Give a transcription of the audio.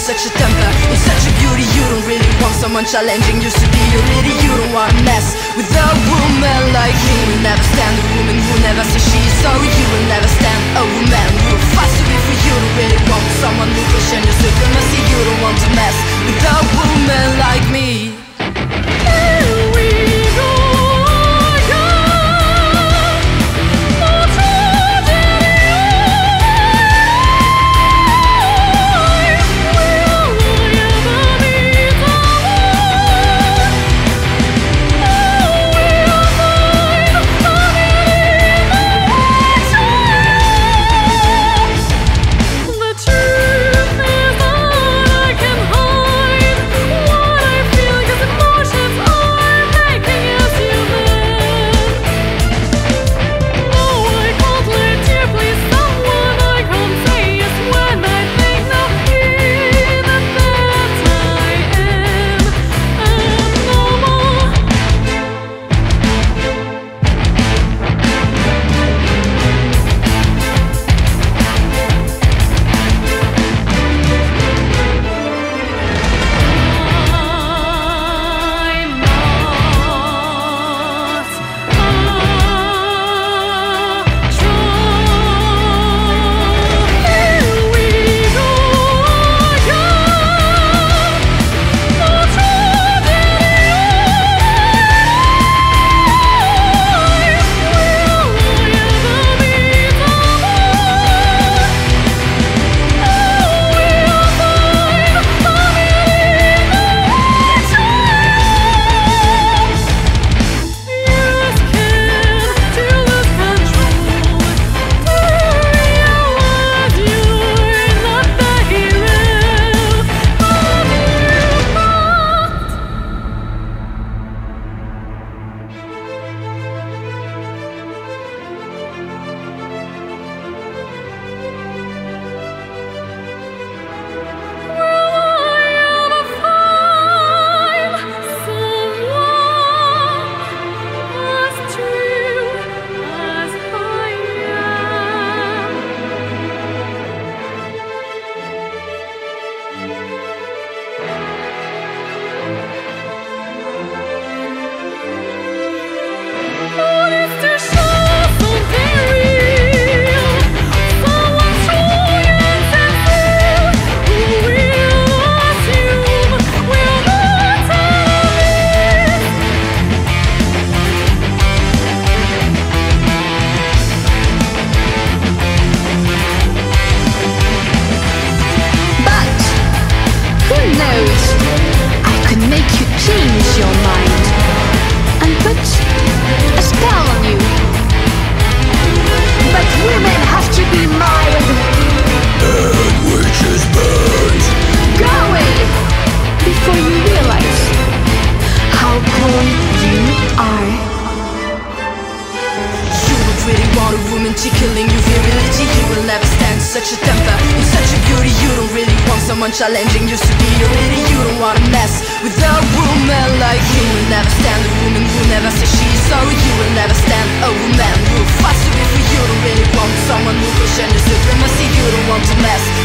such a temper. You're such a beauty, you don't really want someone challenging your superiority. You don't wanna mess with a woman like me. You will never stand a woman who never says she's sorry. You will never stand a woman who will fight to be for you. Don't really want someone who question your supremacy. You don't want to mess with a woman like me. Killing you, virility, you will never stand such a temper. You're such a beauty, you don't really want someone challenging your superiority. You don't wanna mess with a woman like me. You will never stand a woman who never says she's sorry. You will never stand a woman who fights to be for you. Don't really want someone who questions your supremacy. You don't want to mess